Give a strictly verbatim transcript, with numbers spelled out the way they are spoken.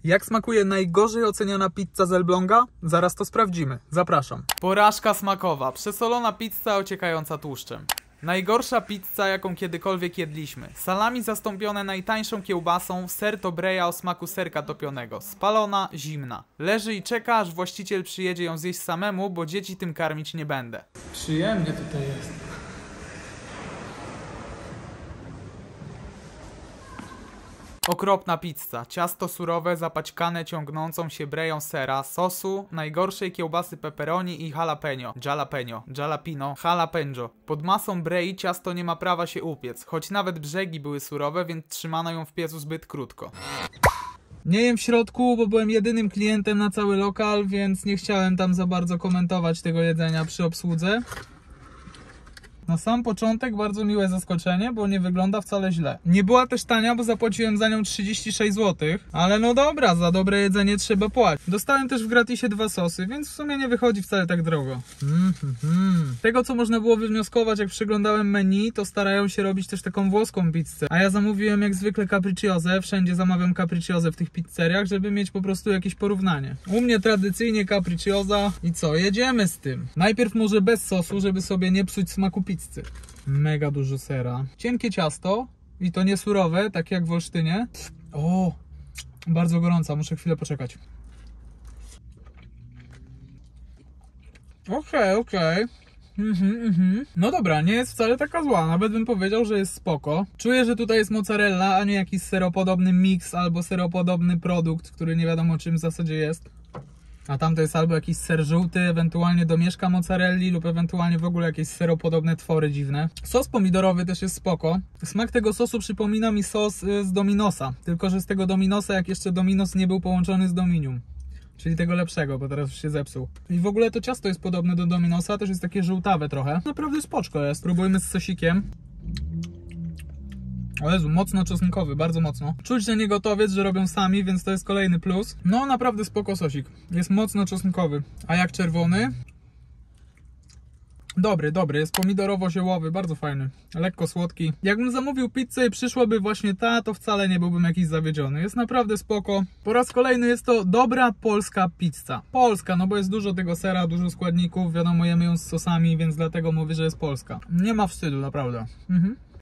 Jak smakuje najgorzej oceniana pizza z Elbląga? Zaraz to sprawdzimy. Zapraszam. Porażka smakowa. Przesolona pizza ociekająca tłuszczem. Najgorsza pizza, jaką kiedykolwiek jedliśmy. Salami zastąpione najtańszą kiełbasą, ser to breja o smaku serka topionego. Spalona, zimna. Leży i czeka, aż właściciel przyjedzie ją zjeść samemu, bo dzieci tym karmić nie będę. Przyjemnie tutaj jest. Okropna pizza. Ciasto surowe, zapaćkane ciągnącą się breją sera, sosu, najgorszej kiełbasy pepperoni i jalapeno. Jalapeno. Jalapino. Jalapeno. Pod masą brei ciasto nie ma prawa się upiec, choć nawet brzegi były surowe, więc trzymano ją w piecu zbyt krótko. Nie jem w środku, bo byłem jedynym klientem na cały lokal, więc nie chciałem tam za bardzo komentować tego jedzenia przy obsłudze. Na sam początek bardzo miłe zaskoczenie, bo nie wygląda wcale źle. Nie była też tania, bo zapłaciłem za nią trzydzieści sześć złotych. Ale no dobra, za dobre jedzenie trzeba płacić. Dostałem też w gratisie dwa sosy, więc w sumie nie wychodzi wcale tak drogo. Mm -hmm. Tego, co można było wywnioskować, jak przeglądałem menu, to starają się robić też taką włoską pizzę. A ja zamówiłem jak zwykle capricciose. Wszędzie zamawiam capricciose w tych pizzeriach, żeby mieć po prostu jakieś porównanie. U mnie tradycyjnie capricciosa. I co? Jedziemy z tym. Najpierw może bez sosu, żeby sobie nie psuć smaku pizzy. Mega dużo sera. Cienkie ciasto i to nie surowe, tak jak w Olsztynie. O, bardzo gorąca, muszę chwilę poczekać. Okej, okay, okej. Okay. Mhm, mhm. No dobra, nie jest wcale taka zła, nawet bym powiedział, że jest spoko. Czuję, że tutaj jest mozzarella, a nie jakiś seropodobny miks albo seropodobny produkt, który nie wiadomo czym w zasadzie jest. A tam to jest albo jakiś ser żółty, ewentualnie domieszka mozzarelli lub ewentualnie w ogóle jakieś seropodobne twory dziwne. Sos pomidorowy też jest spoko. Smak tego sosu przypomina mi sos z Dominosa, tylko że z tego Dominosa, jak jeszcze Dominos nie był połączony z Dominium. Czyli tego lepszego, bo teraz już się zepsuł. I w ogóle to ciasto jest podobne do Dominosa, też jest takie żółtawe trochę. Naprawdę spoczko jest. Spróbujmy z sosikiem. O Jezu, mocno czosnkowy, bardzo mocno. Czuć, że nie gotowiec, że robią sami, więc to jest kolejny plus. No naprawdę spoko sosik. Jest mocno czosnkowy. A jak czerwony? Dobry, dobry. Jest pomidorowo-ziołowy, bardzo fajny. Lekko słodki. Jakbym zamówił pizzę i przyszłaby właśnie ta, to wcale nie byłbym jakiś zawiedziony. Jest naprawdę spoko. Po raz kolejny jest to dobra polska pizza. Polska, no bo jest dużo tego sera, dużo składników. Wiadomo, jemy ją z sosami, więc dlatego mówię, że jest polska. Nie ma wstydu, naprawdę. Mhm.